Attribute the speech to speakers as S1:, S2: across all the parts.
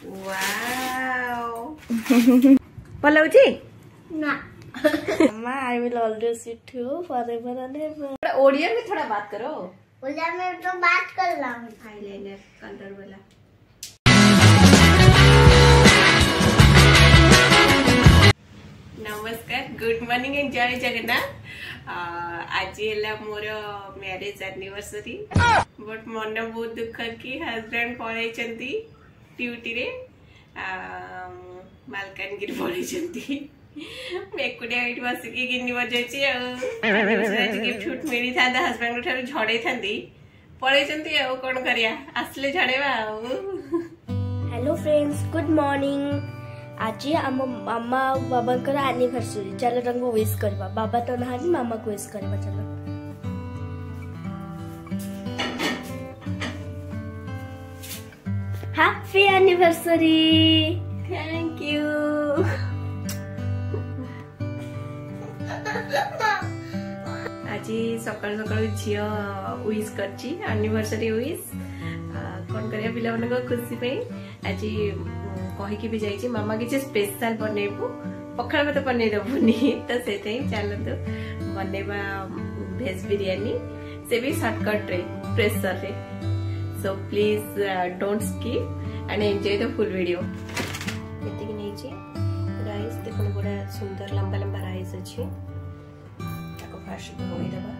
S1: Wow. Palauji?
S2: ना
S3: Mama, I will always with you forever and ever.
S1: Odia में थोड़ा बात करो.
S2: ओडिया में तो बात कर रहा हूँ.
S1: Eyeliner color वाला. नमस्कार, गुड मॉर्निंग एंड जय जगन्नाथ. आज है मोर मैरिज एनिवर्सरी. बट मन बहुत दुख कि हस्बैंड पड़े ड्यूटी रे मालकानगिरी पड़े. एकुटिया ये बसिकी गिनी बजाई गिफ्ट फुट मिली था हस्बैंड ठार झड़े था पड़े कौन करिया आसले झड़ेवा.
S3: Hello friends, good morning. आज आम मामा बाबा एनिवर्सरी. चलो रंग विश करवा. बाबा तो ना मामा को विश करवा. चलो हैप्पी एनिवर्सरी.
S1: Thank you. आज सकाल सकाल झील विश कर एनिवर्सरी विश कौन करिया पिला मन खुशी पे आज कहीकि भी जाइए मामा किसी स्पेशल बनइबू. पखाड़ भात बन दबुनि तो से चलतु बनवा भेज बिरयानी से भी शॉर्टकट रे प्रेशर रे. So please don't skip and enjoy the full video. एतिक नहीं राइस देखो बड़ा सुंदर लंबा लंबा राइस अच्छी. फास्ट धोई देबा.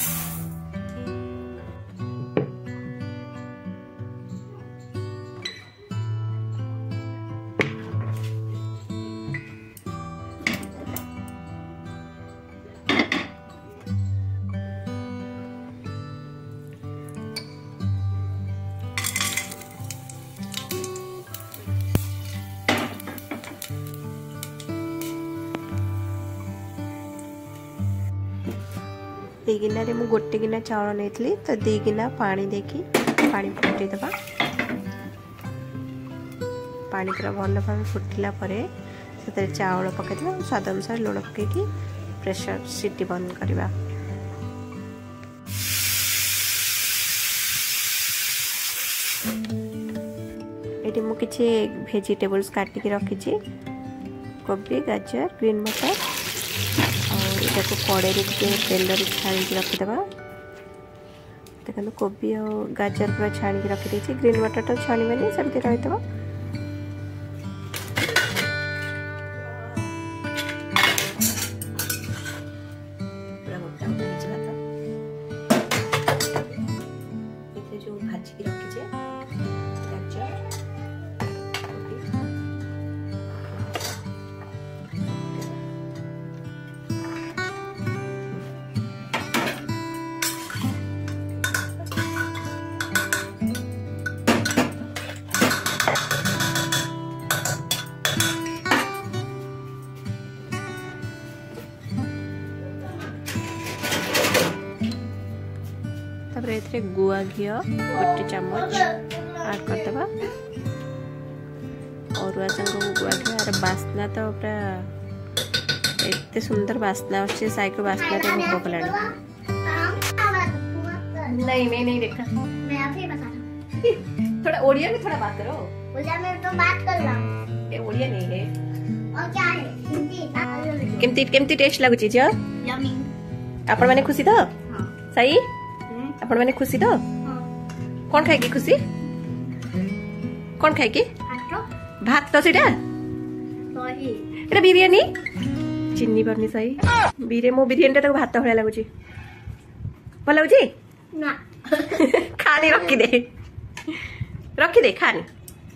S1: दी गिना रे मु गोटे गिना चाउल नहीं तो दी गिना पानी देकी पानी फुटे दबा. पानी पूरा भल भाव फुटिला परे से चाउल पकई देबा. स्वाद अनुसार लुण पकईकी प्रेशर सीटी बंद करवा. ये मु किछि वेजिटेबल्स काटिकी रखी. कोबी, गाजर, ग्रीन मटर को कड़े तेल छाणी रखीदे. देखो कोबी और गाजर पूरा छाणी रखी. ग्रीन मटर तो छाणी सेमती रही. जो भाजिकी रखीचे गाजर ए गुआ घी गोटे चम्मच ऐड करदे. और गुआ घी यार बास्ना तो पूरा एते सुंदर बास्ना अच्छे. साइक बास्ना तो भूख कला. नहीं मैं नहीं देखा.
S2: मैं आप ही बता दूं.
S1: थोड़ा ओडिया में थोड़ा बात करो.
S2: ओडिया में तो बात कर रहा हूँ.
S1: ये ओडिया नहीं है.
S2: और क्या है हिंदी.
S1: केमती केमती टेस्ट लागुची छ.
S2: यम्मी.
S1: आपण माने खुशी तो.
S2: हां
S1: सही. आपण माने खुशी तो. कौन खाए की खुशी. कौन खाए की भात तो सेटा एटा बिरयानी चिन्नी पानी सही. बिरे मो बिरयानी ता भात भलिया लागुची. भल लागुची
S2: ना
S1: खानी रखी दे खानी.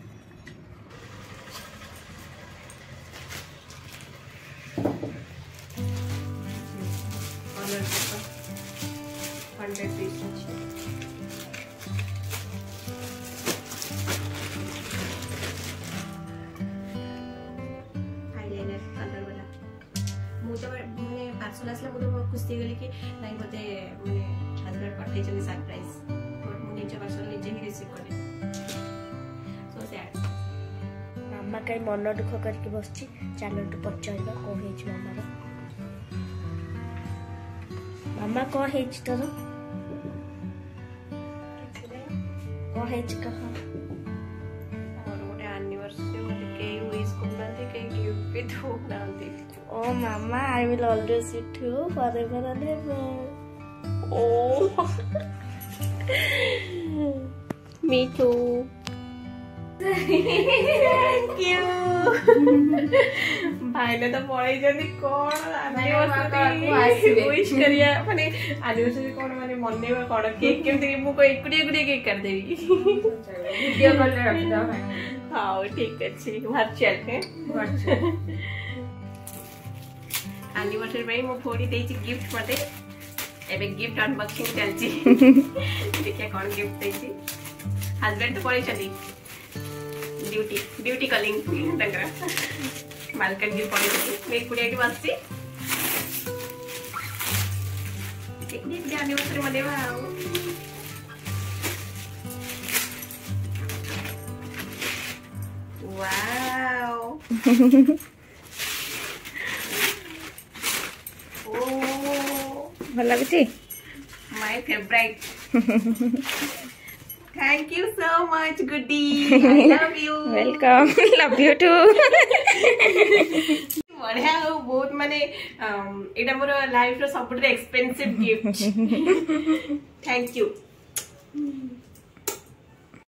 S1: खुशी गली कि नहीं मते माने हस्बैंड पठे चली सरप्राइज. बट मु निजे वर्ष निजे ही रिसीव करे. So sad.
S3: मामा कहीं मन दुख करके बसची. चलो तो पचारबा कौन है मामा. मामा कौन है तोर कौन है कहा.
S1: और गोटे anniversary with hope.
S3: Oh mama, I will always with you forever and ever.
S1: Oh. Me too. Thank you. भाईने तो पढ़ाई जल्दी कौन एनिवर्सरी विश करिया माने एनिवर्सरी कौन माने मनेवा कौन केक केमते मु को एकुडी केक कर देबी वीडियो कॉल रे रख दो हां ठीक अछि वर्चुअल है एनिवर्सरी में मु फोड़ी देछि गिफ्ट मते एबे गिफ्ट अनबॉक्सिंग चलछि देखिए कौन गिफ्ट देछि हस्बैंड तो पढ़ी चली ड्यूटी कलिंग तंगरा मालकन गिफ्ट पढ़ी चली मैं कुड़ी एटी बसछि टेक्निक दे एनिवर्सरी मनेवा वाओ
S4: भल लगुची
S1: my favourite thank you so much गुड्डी I love you
S4: welcome love you too
S1: बढ़िया बहुत माने एटा मोर लाइफ रो सबसे एक्सपेंसिव गिफ्ट थैंक यू